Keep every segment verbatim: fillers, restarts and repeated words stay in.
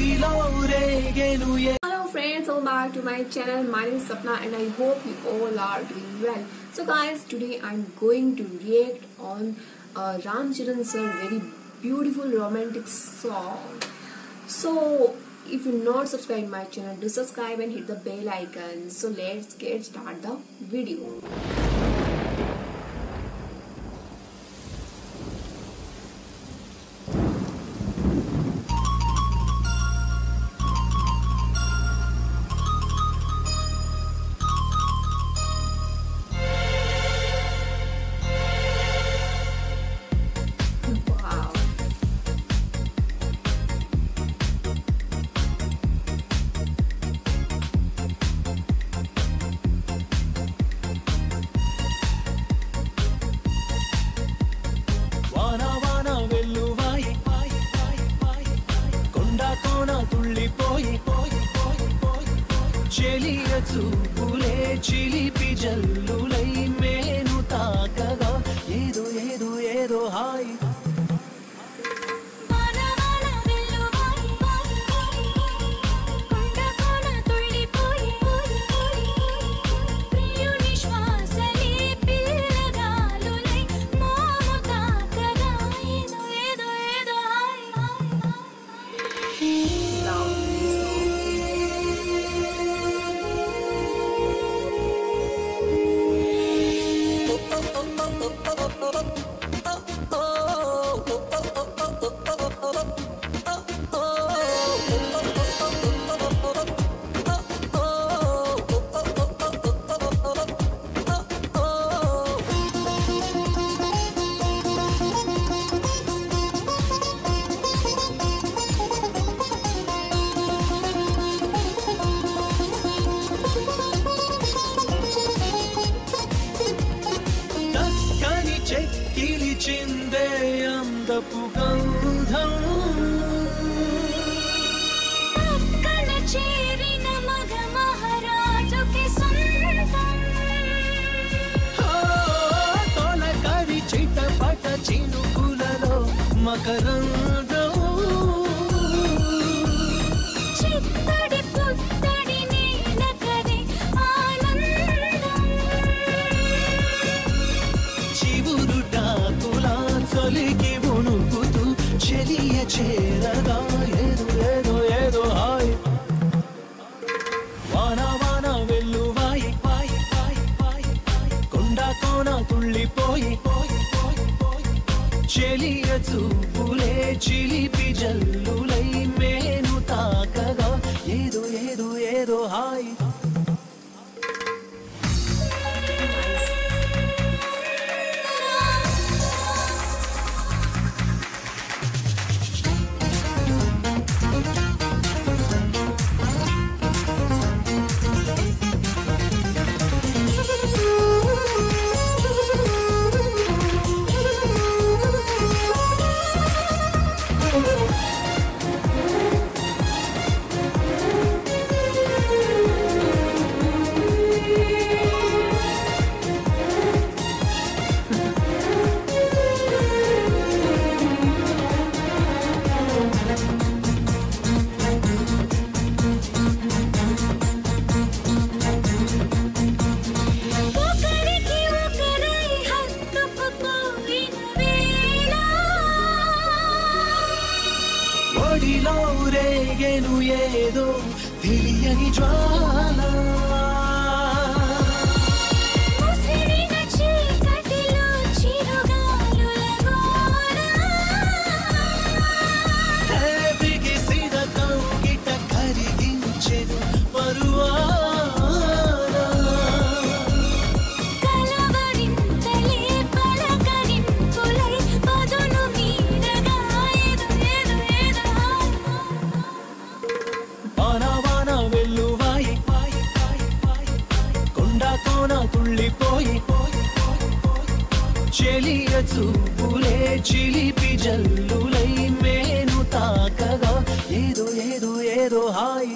Hello friends, welcome back to my channel. My name is Sapna and I hope you all are doing well. So guys, today I'm going to react on uh, Ram Charan sir very beautiful romantic song. So if you not subscribe my channel, do subscribe and hit the bell icon. So let's get start the video. చెలియ చూపులే చిలిపి జల్లులై మేను తాకగా ఏదో ఏదో ఏదో hi చెక్కిలిచిందే అందపు గంధం పక్కన చేరిన మగ మహారాజుకి సొంతం తొలకరి చిటపట చినుకులలో మకరందం చిత్తడి పుత్తడి నీలకది ఆనందం చలికి వణుకుతూ చెలియ చేరగా ఏదో ఏదో ఏదో హాయ్ వాన వాన వెల్లువాయి పాయి పాయి పాయి కొండ కోన తుళ్ళిపోయి పోయి పోయి పోయి చెలియ చూపులే చిలిపి జల్లులై మేను తాకగా ఏదో ఏదో ఏదో హాయ్ రేగెను ఏదో తెలియని జ్వాల ముసిరిన చీకటిలో చిరుగాలుల గోల బిగిసిన కౌగిట కరిగించెను పరువాల కలవరింతలే పలకరింపులై పదును మీరగా ఏదో ఏదో ఏదో వాన వాన వెల్లువాయి పాయి పాయి పాయి కొండ కోన తుళ్ళిపోయి పోయి పోయి పోయి చెలియ చూపులే చిలిపి జల్లులై మేను తాకగా ఏదో ఏదో ఏదో hi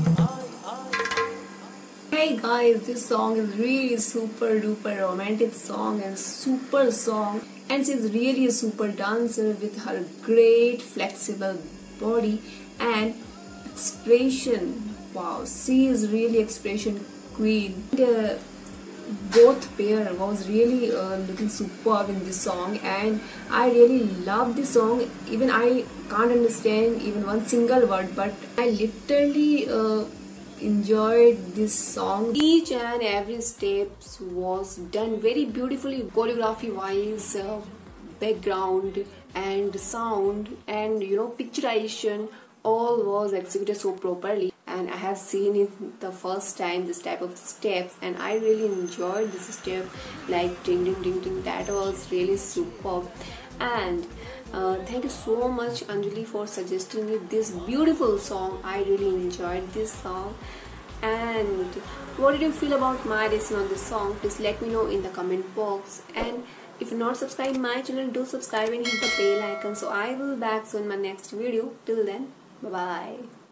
Hey guys, this song is really super duper romantic song and super song, and she's really a super dancer with her great flexible body and expression, wow, she is really expression queen. And, uh, both pair was really uh, looking superb in this song, and I really love this song. Even I can't understand even one single word, but I literally uh, enjoyed this song. Each and every steps was done very beautifully, choreography wise, uh, background and sound, and you know, picturization, all was executed so properly. And I have seen it the first time, this type of steps, and I really enjoyed this step, like ding ding ding ding. That was really superb. And uh, thank you so much, Anjali, for suggesting me this beautiful song. I really enjoyed this song. And what did you feel about my lesson on this song? Please let me know in the comment box. And if you're not subscribed my channel, do subscribe and hit the bell icon. So I will be back soon in my next video. Till then, bye bye.